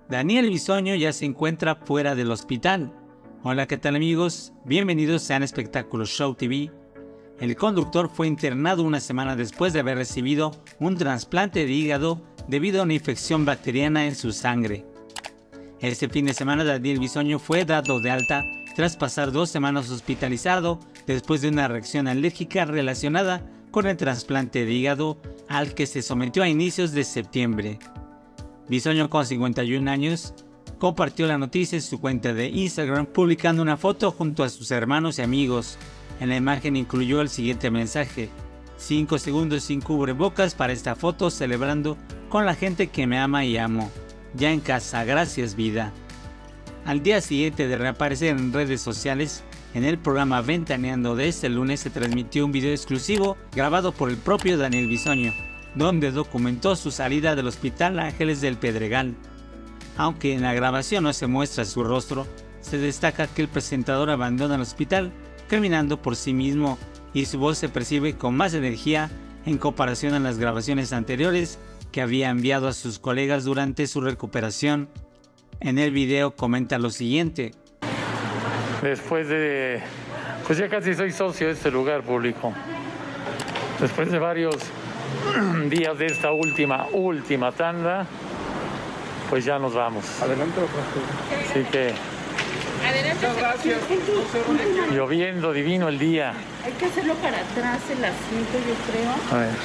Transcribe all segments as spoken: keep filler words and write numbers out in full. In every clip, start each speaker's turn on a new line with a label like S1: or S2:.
S1: Daniel Bisoño ya se encuentra fuera del hospital. Hola, ¿qué tal amigos? Bienvenidos sean Espectáculos Show T V. El conductor fue internado una semana después de haber recibido un trasplante de hígado debido a una infección bacteriana en su sangre. Este fin de semana Daniel Bisoño fue dado de alta tras pasar dos semanas hospitalizado después de una reacción alérgica relacionada con el trasplante de hígado al que se sometió a inicios de septiembre. Bisoño, con cincuenta y un años, compartió la noticia en su cuenta de Instagram publicando una foto junto a sus hermanos y amigos. En la imagen incluyó el siguiente mensaje: cinco segundos sin cubrebocas para esta foto celebrando con la gente que me ama y amo. Ya en casa, gracias vida. Al día siguiente de reaparecer en redes sociales, en el programa Ventaneando de este lunes se transmitió un video exclusivo grabado por el propio Daniel Bisoño, donde documentó su salida del Hospital Ángeles del Pedregal. Aunque en la grabación no se muestra su rostro, se destaca que el presentador abandona el hospital caminando por sí mismo y su voz se percibe con más energía en comparación a las grabaciones anteriores que había enviado a sus colegas durante su recuperación. En el video comenta lo siguiente:
S2: después de, pues ya casi soy socio de este lugar público, después de varios días de esta última, última tanda, pues ya nos vamos.
S3: Adelante,
S2: Así que,
S3: muchas gracias.
S2: lloviendo divino el día.
S4: Hay que hacerlo para atrás el asiento, yo creo.
S2: A ver.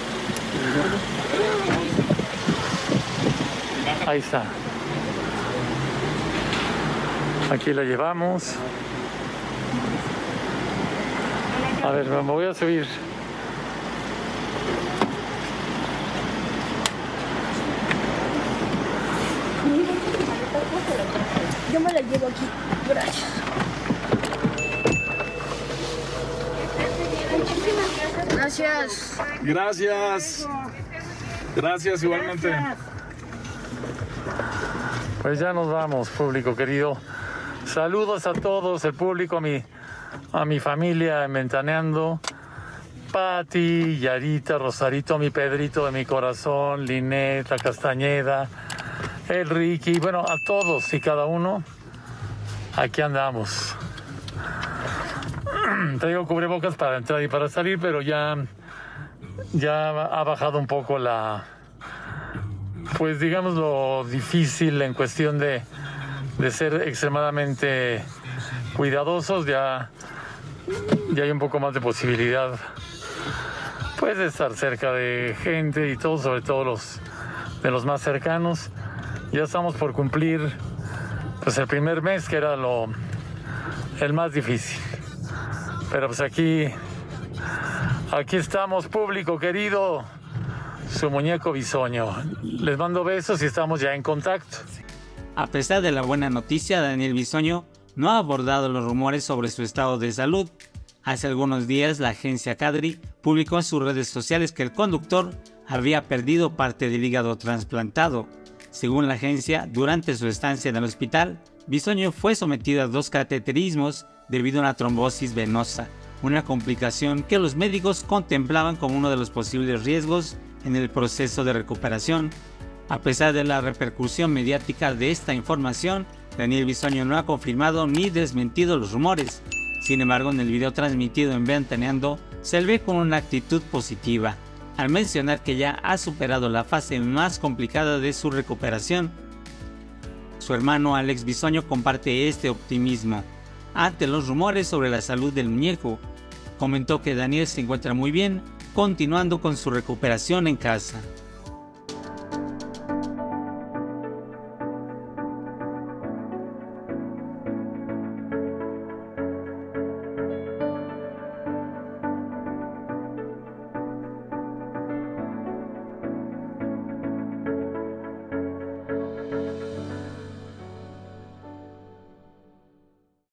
S2: Ahí está. Aquí la llevamos. A ver, me voy a subir.
S4: Yo me la llevo aquí. Gracias. Gracias.
S3: Gracias. Gracias igualmente.
S2: Pues ya nos vamos, público querido. Saludos a todos, el público, a mi, a mi familia en Ventaneando. Pati, Yarita, Rosarito, mi Pedrito de mi corazón, Linet, la Castañeda, el Ricky, bueno, a todos y cada uno, aquí andamos. Traigo cubrebocas para entrar y para salir, pero ya, ya ha bajado un poco la, pues digamos lo difícil en cuestión de, de ser extremadamente cuidadosos. Ya, ya hay un poco más de posibilidad, pues, de estar cerca de gente y todo, sobre todo los de los más cercanos. Ya estamos por cumplir, pues, el primer mes, que era lo el más difícil. Pero pues aquí, aquí estamos, público querido, su muñeco Bisoño. Les mando besos y estamos ya en contacto.
S1: A pesar de la buena noticia, Daniel Bisoño no ha abordado los rumores sobre su estado de salud. Hace algunos días la agencia Cadri publicó en sus redes sociales que el conductor había perdido parte del hígado trasplantado. Según la agencia, durante su estancia en el hospital, Bisoño fue sometido a dos cateterismos debido a una trombosis venosa, una complicación que los médicos contemplaban como uno de los posibles riesgos en el proceso de recuperación. A pesar de la repercusión mediática de esta información, Daniel Bisoño no ha confirmado ni desmentido los rumores. Sin embargo, en el video transmitido en Ventaneando se le ve con una actitud positiva, al mencionar que ya ha superado la fase más complicada de su recuperación. Su hermano Alex Bisoño comparte este optimismo. Ante los rumores sobre la salud del muñeco, comentó que Daniel se encuentra muy bien, continuando con su recuperación en casa.